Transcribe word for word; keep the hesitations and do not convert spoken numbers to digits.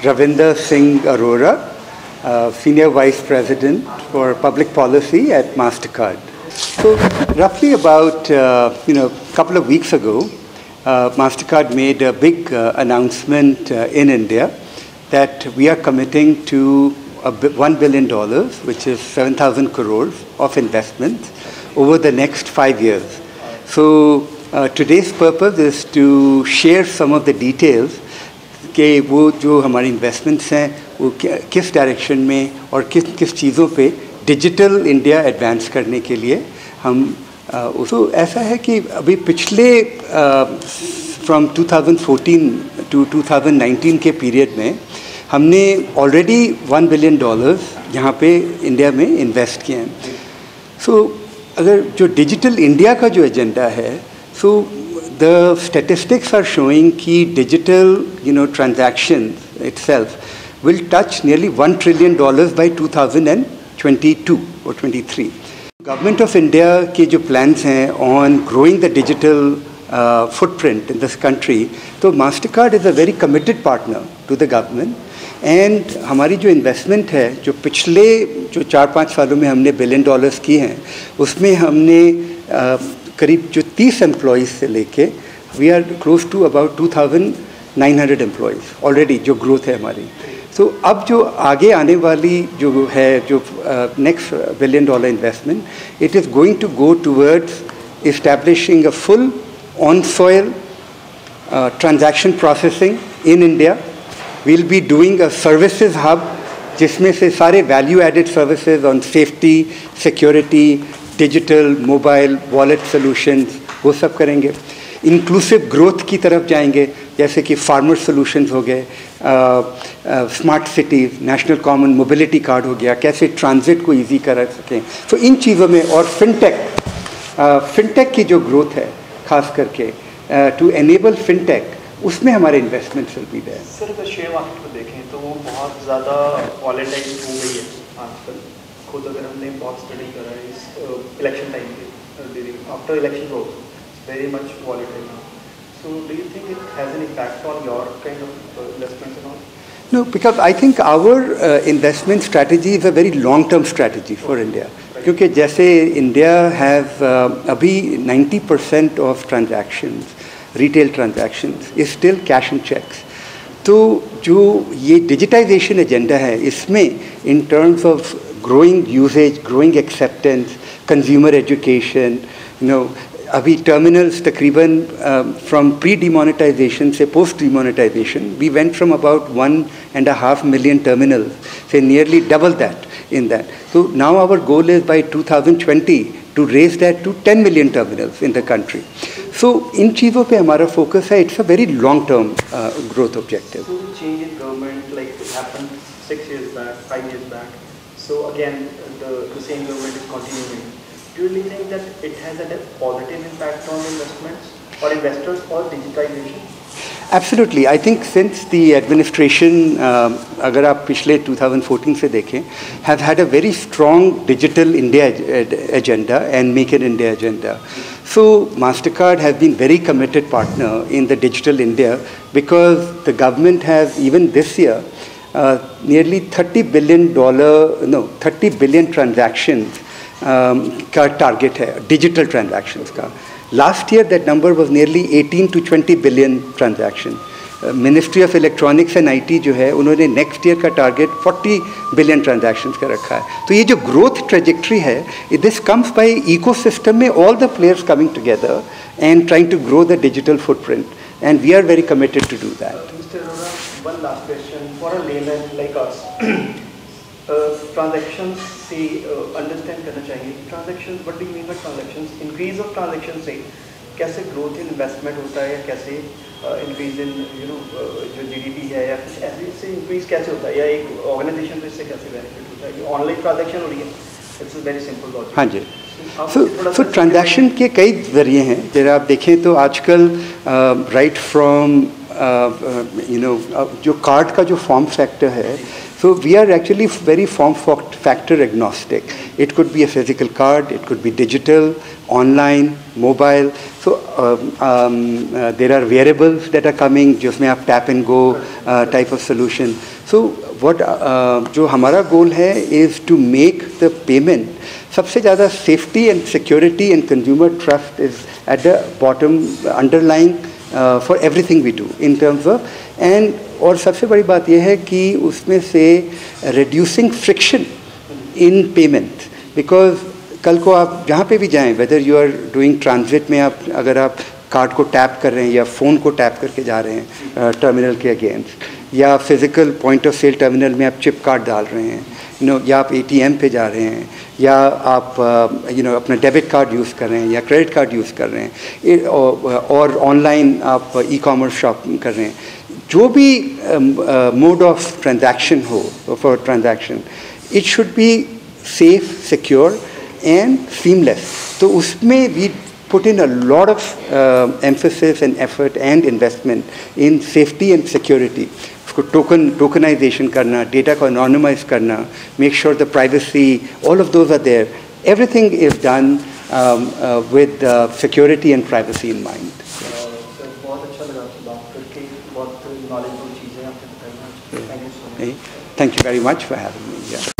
Ravinder Singh Arora, uh, Senior Vice President for Public Policy at MasterCard. So roughly about, uh, you know, a couple of weeks ago, uh, MasterCard made a big uh, announcement uh, in India that we are committing to a one billion dollars, which is seven thousand crores of investments over the next five years. So uh, today's purpose is to share some of the details कि वो जो हमारे investments हैं वो किस direction में और किस किस चीज़ों पे डिजिटल इंडिया एडवांस करने के लिए हम उसको ऐसा है कि अभी पिछले from two thousand fourteen to two thousand nineteen के पीरियड में हमने ऑलरेडी वन बिलियन डॉलर्स यहाँ पे इंडिया में इन्वेस्ट किए हैं. सो so, अगर जो डिजिटल इंडिया का जो एजेंडा है सो so, the statistics are showing that digital, you know, transactions itself will touch nearly one trillion dollars by two thousand twenty-two or twenty-three. Government of India के जो plans हैं on growing the digital uh, footprint in this country, तो MasterCard is a very committed partner to the government. And हमारी जो investment है जो पिछले जो चार पाँच सालों में हमने बिलियन डॉलर्स की हैं उसमें हमने uh, करीब जो तीस एम्प्लॉइज़ से लेके we are close to about two thousand nine hundred employees already जो ग्रोथ है हमारी. सो so, अब जो आगे आने वाली जो है जो next billion dollar investment it is going to go towards establishing a full on soil transaction processing in India. We will be doing a services hub जिसमें से सारे value added services on safety, security, digital, mobile, wallet solutions वो सब करेंगे. Inclusive growth की तरफ जाएंगे जैसे कि फार्मर सॉल्यूशंस हो गए, smart cities, national common mobility card हो गया, कैसे ट्रांजिट को इजी कर सकें. तो इन चीज़ों में और फिनटेक फिनटेक की जो ग्रोथ है खास करके टू एनेबल फिनटेक उसमें हमारे investments will be there. Sir अगर शेयर मार्केट को देखें तो वो बहुत ज़्यादा वॉलेटाइल हो गई है आजकल. खुद अगर हमने बहुत स्टडी करा है इस इलेक्शन टाइम पे आफ्टर इलेक्शन रोज very much volatile. So do you think it has an impact on your kind of investments and all? No, because I think our uh, investment strategy is a very long-term strategy for India. क्योंकि जैसे India have uh, अभी ninety percent of transactions, retail transactions is still cash and checks. तो जो ये digitization agenda है इसमें in terms of growing usage, growing acceptance, consumer education, you know, अभी terminals तकरीबन uh, from pre-demonetization से post-demonetization, we went from about one and a half million terminals, say nearly double that in that. So now our goal is by two thousand twenty to raise that to ten million terminals in the country. So इन चीज़ों पे हमारा focus है. It's a very long-term uh, growth objective. So the change in government, like it happened six years back, five years back. So again, the, the same government is continuing. Do you really think that it has had a positive impact on investments or investors or digitization? Absolutely. I think since the administration, um, अगर आप पिछले two thousand fourteen से देखें, have had a very strong digital India agenda and Make in India agenda. So MasterCard has been very committed partner in the digital India because the government has even this year uh, nearly thirty billion dollar no thirty billion transactions um, का target है digital transactions का. Last year that number was nearly eighteen to twenty billion transaction. uh, Ministry of Electronics and I T जो है उन्होंने next year का target forty billion transactions का रखा है. तो ये जो growth trajectory है, this comes by ecosystem में all the players coming together and trying to grow the digital footprint, and we are very committed to do that. Uh, Mister Arora, one last question for a layman like us. uh, transactions से uh, understand करना चाहिए. Transactions, what do you mean by transactions? Increase of transactions से कैसे growth in investment होता है या कैसे uh, increase in you know uh, जो G D P है या कुछ ऐसे से increase कैसे होता है या एक organization को इससे कैसे benefit होता है? ये online transaction हो रही है. It's a very simple logic. हाँ जी. So, so transaction के कई जरिए हैं. जब आप देखें तो आजकल right from uh, uh, you know uh, जो कार्ड का जो फॉर्म फैक्टर है, So we are actually very form factor agnostic. It could be a physical card, it could be digital, online, mobile. So um, um, uh, there are wearables that are coming, जिसमें आप tap and go uh, type of solution. So what uh, जो हमारा goal है is to make the payment सबसे ज़्यादा safety and security and consumer trust is at the bottom underlying uh, for everything we do in terms of and और सबसे बड़ी बात यह है कि उसमें से reducing friction in payment because कल को आप जहाँ पे भी जाएं whether you are doing transit में आप अगर आप कार्ड को टैप कर रहे हैं या फ़ोन को टैप करके जा रहे हैं टर्मिनल के अगेंस्ट या physical point of sale terminal में आप चिप कार्ड डाल रहे हैं यू नो या आप एटीएम पे जा रहे हैं या आप यू नो अपना डेबिट कार्ड यूज़ कर रहे हैं या क्रेडिट कार्ड यूज़ कर रहे हैं और ऑनलाइन आप ई कॉमर्स शॉपिंग कर रहे हैं जो भी मोड ऑफ ट्रांजैक्शन हो for transaction it should be safe secure and seamless तो उसमें we put in a lot of uh, emphasis and effort and investment in safety and security. Token, tokenization karna, data ko anonymize karna, make sure the privacy, all of those are there. Everything is done um, uh, with uh, security and privacy in mind. Sir, बहुत अच्छा लगा आपसे बात करके, बहुत knowledgeable चीजें आपने बताई। Thank you so much. Thank you very much for having me. Yeah.